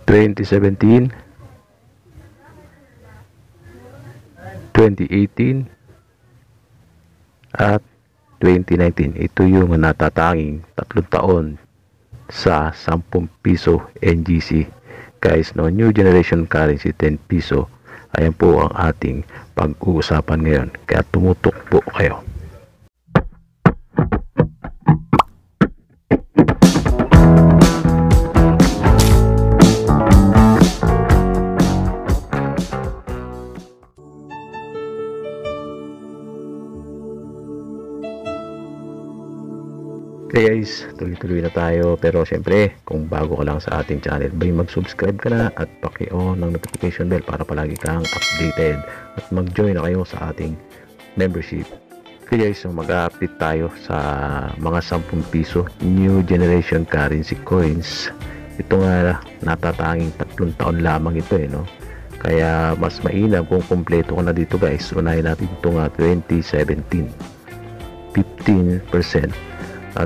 2017, 2018 at 2019. Ito yung natatanging 3 taon sa 10 piso NGC guys, no? New generation currency 10 piso. Ayan po ang ating pag-uusapan ngayon, kaya tumutok po kayo. Okay guys, tuloy-tuloy na tayo. Pero syempre, kung bago ka lang sa ating channel, mag-subscribe ka na at paki-on ng notification bell para palagi kang updated at mag-join na kayo sa ating membership. Okay guys, so mag-update tayo sa mga 10 piso new generation currency coins. Ito nga natatanging 3 taon lamang ito no? Kaya mas mainam kung kompleto ka na dito guys. Unahin natin ito nga 2017, 15%. At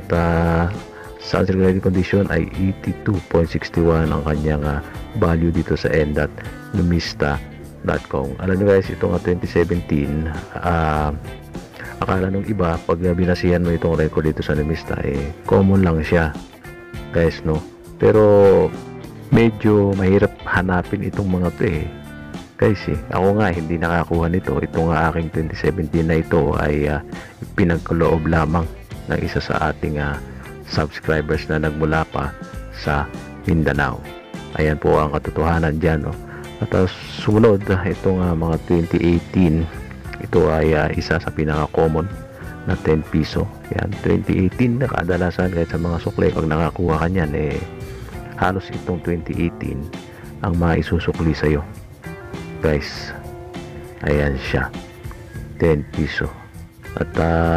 sa uncirculated condition ay 82.61 ang kanyang value dito sa n.numista.com. Alam nyo guys, itong 2017 akala nung iba pag binasihan mo itong record dito sa Numista common lang siya guys, no? Pero medyo mahirap hanapin itong mga to guys ako nga hindi nakakuha nito. Itong aking 2017 na ito ay pinagkaloob lamang ng isa sa ating subscribers na nagmula pa sa Mindanao. Ayan po ang katotohanan dyan, no? At sumunod itong mga 2018, ito ay isa sa pinaka-common na 10 piso. Yan, 2018 na kadalasan kahit sa mga sukli pag nakakuha ka nyan halos itong 2018 ang maisusukli sa'yo guys. Ayan siya, 10 piso. At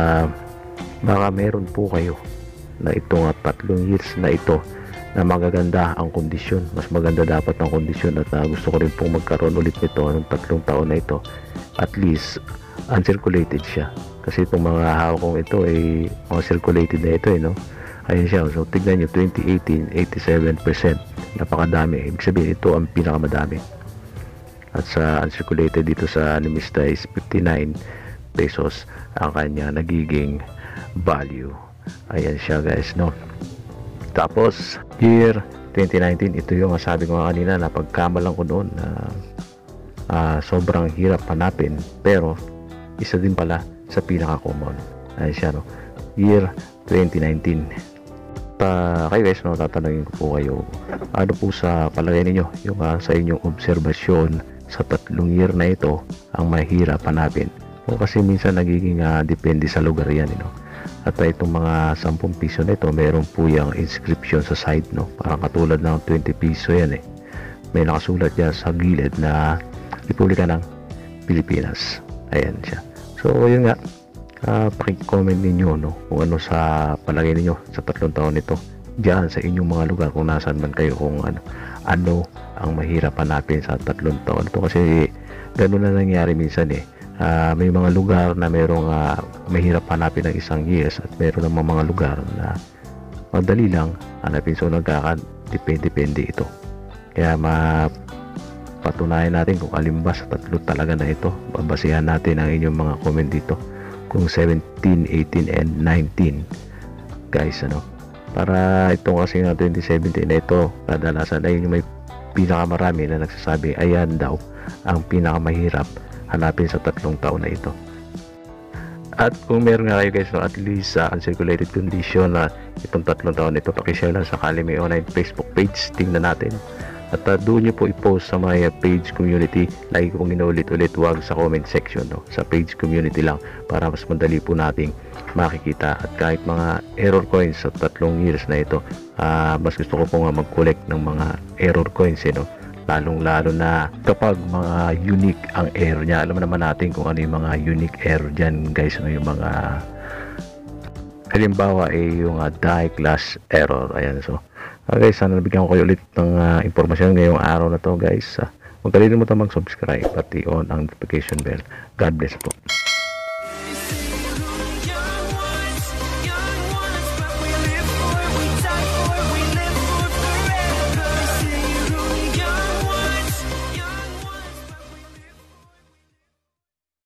baka meron po kayo na itong 3 years na ito na magaganda ang kondisyon, mas maganda dapat ang kondisyon, at gusto ko rin pong magkaroon ulit nito ng 3 taon na ito, at least uncirculated siya, kasi itong mga hawak kong ito ay mga circulated na ito no? Ayun siya, so tignan nyo 2018 87%, napakadami. Ibig sabihin ito ang pinakamadami. At sa uncirculated dito sa Numista is 59 pesos ang kanya nagiging value. Ayan siya guys, no? Tapos year 2019, ito yung sabi ko kanina na pagkamalan ko noon na sobrang hirap hanapin, pero isa din pala sa pinaka-common. Ayan siya, no? Year 2019. Kayo guys, no, tatanungin ko po kayo, ano po sa palagay ninyo yung sa inyong obserbasyon sa 3 year na ito ang mahirap hanapin? O kasi minsan nagiging depende sa lugar yan, no? At itong mga 10 piso na ito, meron po yung inscription sa side, no? Parang katulad ng 20 piso yan may nakasulat yan sa gilid na Republika ng Pilipinas. Ayan siya. So yun nga, paki-comment ninyo, no, kung ano sa palagay ninyo sa 3 taon nito diyan sa inyong mga lugar, kung nasaan man kayo, kung ano ang mahirap hanapin sa 3 taon ito. Kasi ganoon na nangyari minsan may mga lugar na merong mahirap hanapin ng 1 years, at meron ng mga lugar na madali lang hanapin. So nagkaka-depende ito. Kaya mapatunayan natin kung alin ba sa 3 talaga na ito. Babasihan natin ang inyong mga comment dito kung 17, 18 and 19 guys, ano? Para itong kasi nga 2017 na ito, kadalasan ay may pinakamarami na nagsasabi ayan daw ang pinakamahirap hanapin sa 3 taon na ito. At kung meron nga kayo guys, no, at least sa uncirculated condition na itong 3 taon na ito, pakishare lang sakali may online Facebook page, tingnan natin. At doon nyo po i-post sa my page community. Lagi kong inulit-ulit, wag sa comment section, no? Sa page community lang, para mas madali po nating makikita. At kahit mga error coins sa 3 years na ito, mas gusto ko po nga mag-collect ng mga error coins, no? Lalong-lalo na kapag mga unique ang error niya. Alam naman natin kung ano yung mga unique error dyan guys, no? Yung mga halimbawa yung die class error. Ayan, so guys, sana nabigyan ko kayo ulit ng impormasyon ngayong araw na to guys. Huwag kalimutan mag-subscribe pati on ang notification bell. God bless po.